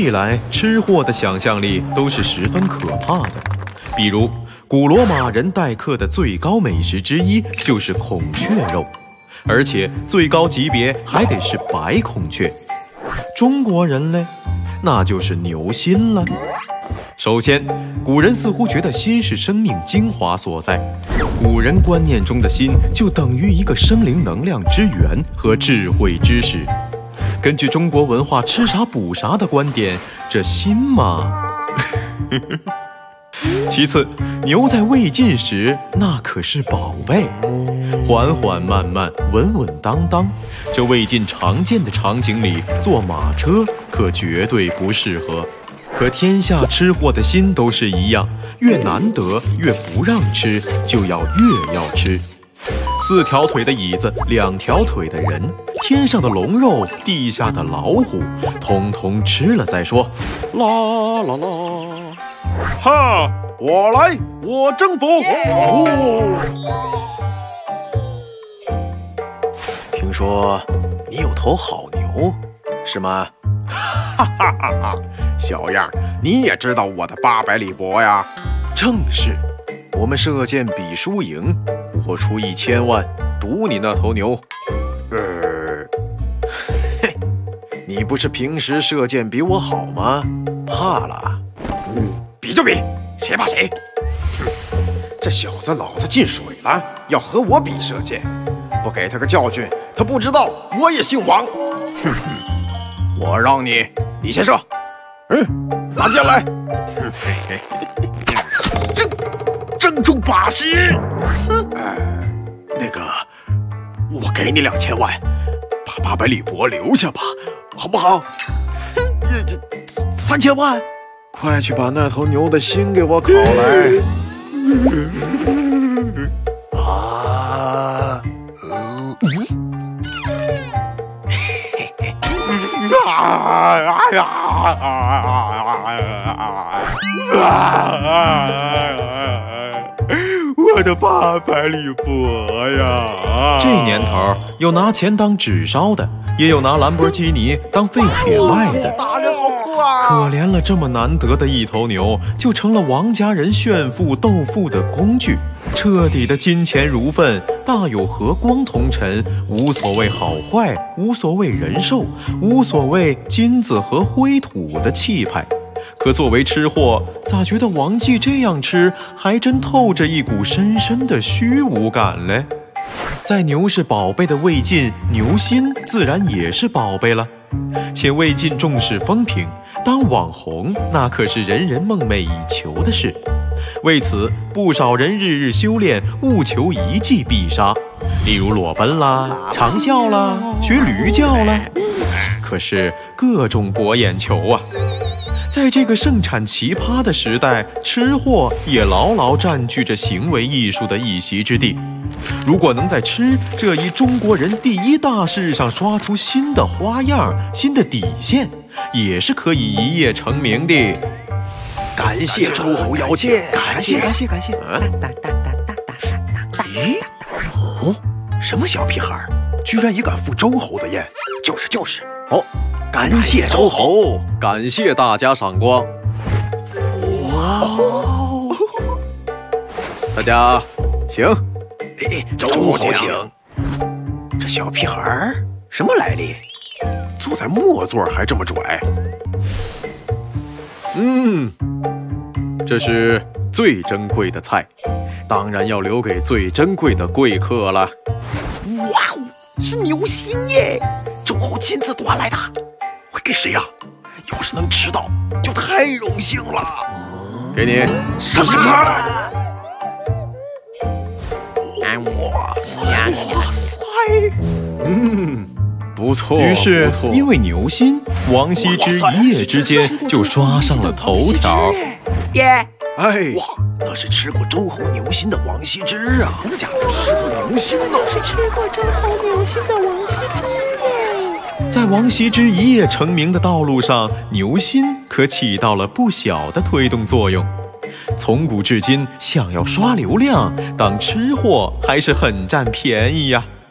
历来吃货的想象力都是十分可怕的，比如古罗马人待客的最高美食之一就是孔雀肉，而且最高级别还得是白孔雀。中国人嘞，那就是牛心了。首先，古人似乎觉得心是生命精华所在，古人观念中的心就等于一个生灵能量之源和智慧之始。根据中国文化吃啥补啥的观点，这心嘛……其次，牛在未进时那可是宝贝，缓缓慢慢，稳稳当当，这魏晋常见的场景里坐马车可绝对不适合。可天下吃货的心都是一样，越难得越不让吃，就要越要吃。4条腿的椅子，2条腿的人，天上的龙肉，地下的老虎，通通吃了再说。啦啦啦！ 哈，我来，我征服！ 听说你有头好牛，是吗？ 哈哈哈哈！小样，你也知道我的800里搏呀？ 正是，我们射箭比输赢，我出1000万赌你那头牛。嘿，你不是平时射箭比我好吗？怕了？ 比就比，谁怕谁？这小子脑子进水了，要和我比射箭，不给他个教训，他不知道我也姓王。哼哼，我让你先射。拿箭来。正中靶心。那个，我给你2000万，把800里搏留下吧，好不好？3000万， 快去把那头牛的心给我烤来。 我的800里搏呀！ 这年头，有拿钱当纸烧的，也有拿兰博基尼当废铁卖的。 大人好酷啊！ 可怜了这么难得的一头牛，就成了王家人炫富斗富的工具，彻底的金钱如粪，大有和光同尘，无所谓好坏，无所谓人寿，无所谓金子和灰土的气派。可作为吃货，咋觉得王继这样吃还真透着一股深深的虚无感嘞？在牛是宝贝的魏晋，牛心自然也是宝贝了。且魏晋重视风评，当网红那可是人人梦寐以求的事。为此，不少人日日修炼，务求一技必杀，例如裸奔啦、长啸啦、学驴叫啦。可是各种博眼球啊！在这个盛产奇葩的时代，吃货也牢牢占据着行为艺术的一席之地。如果能在吃这一中国人第一大事上刷出新的花样、新的底线，也是可以一夜成名的。 感谢周侯邀请，感谢。咦？哦，什么小屁孩，居然也敢赴周侯的宴？就是。哦，感谢周侯， 感谢大家赏光。 哇！ 大家请。 周侯请。这小屁孩什么来历？ 坐在末座还这么拽。 这是最珍贵的菜，当然要留给最珍贵的贵客了。 哇，是牛心耶！周侯亲自端来的，会给谁呀？要是能吃到，就太荣幸了。 给你试试看。 哇塞！ 不错。于是，因为牛心，王羲之一夜之间就刷上了头条。 耶！哇，那是吃过周侯牛心的王羲之啊！假的，吃过牛心呢？ 是吃过周侯牛心的王羲之耶！ 在王羲之一夜成名的道路上，牛心可起到了不小的推动作用。从古至今，想要刷流量，当吃货还是很占便宜呀。